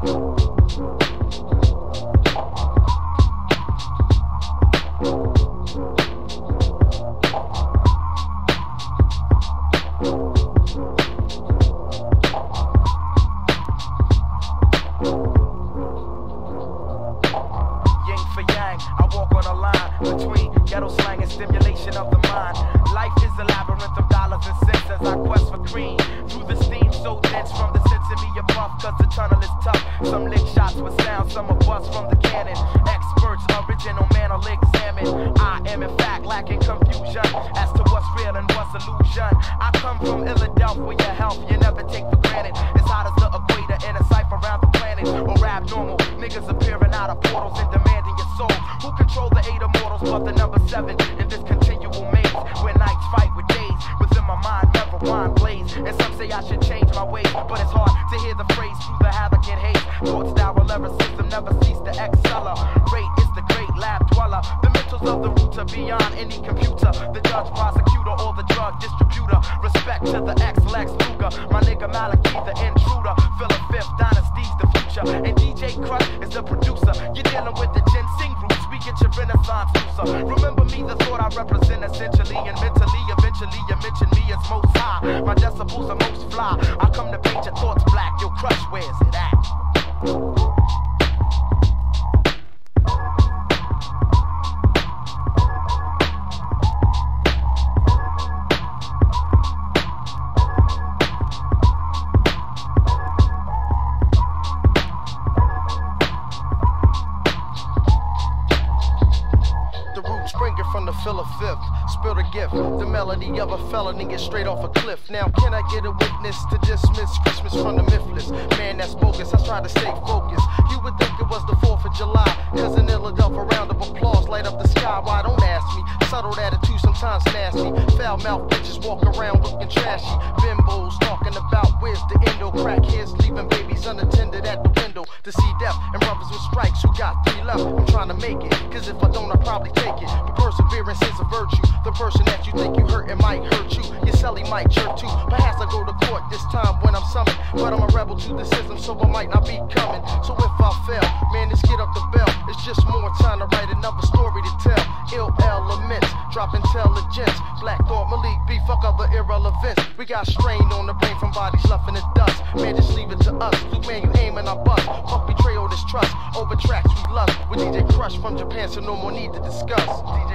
I walk on a line between ghetto slang and stimulation of the mind. Life is a labyrinth of dollars and cents as I quest for cream. Through the steam so dense from the sense of me a puff, cause the tunnel is tough. Some lick shots with sound, some are bust from the cannon. Experts, original man will examine. I am in fact lacking confusion as to what's real and what's illusion. I come from Philadelphia where your health you never take for granted. It's hot as the equator in a cipher around the planet. Or abnormal, niggas appearing out of portals and demanding your soul. Who control the eight immortals but the number 7 in this continual maze where nights fight with days within my mind never wine blaze. And some say I should change my ways, but it's hard to hear the phrase through the havoc and hate. Thoughts style lyricism never cease to accelerate. It's the great lab dweller. The mentals of the root are beyond any computer. The judge, prosecutor, or the drug distributor. Respect to the ex-Lex Luger, my nigga Malachi the intruder. Philip Fifth Dynasty's the future, and DJ Crush is the producer. You're dealing with the ginseng roots. We get your renaissance loser. Remember me, the thought I represent essentially and mentally. Eventually you mention me as most high. My decibels are most fly. I come to paint your thoughts black. Your Crush, where's it at? Springing from the Philip Fifth, spill the gift. The melody of a felony is straight off a cliff. Now can I get a witness to dismiss Christmas from the mythless? Man, that's bogus, I try to stay focused. You would think it was the 4th of July, cause an Philadelphia round of applause light up the sky. Why don't ask me? Subtle attitude, sometimes nasty. Foul mouth bitches walk around looking trashy. Bimbos talking about where's the endo. Crackheads leaving babies unattended at the window to see death. And brothers with strikes who got 3 left. I'm trying to make it, cause if I don't I probably take it. But perseverance is a virtue. The person that you think you hurt, it might hurt you. Your celly might jerk too. Perhaps I go to court this time when I'm summoned. But I'm a rebel to the system, so I might not be coming. So if I fail, man, let's get up the bell. It's just more time to write another story to tell. Ill elements, drop intelligence. Black Thought, Malik B, fuck other irrelevance. We got strain on the brain from bodies left in the dust. Man, just leave it to us. Luke, man, you aim and I bust. Fuck betrayal, this trust. Over tracks we lust. With DJ Crush from Japan, so no more need to discuss.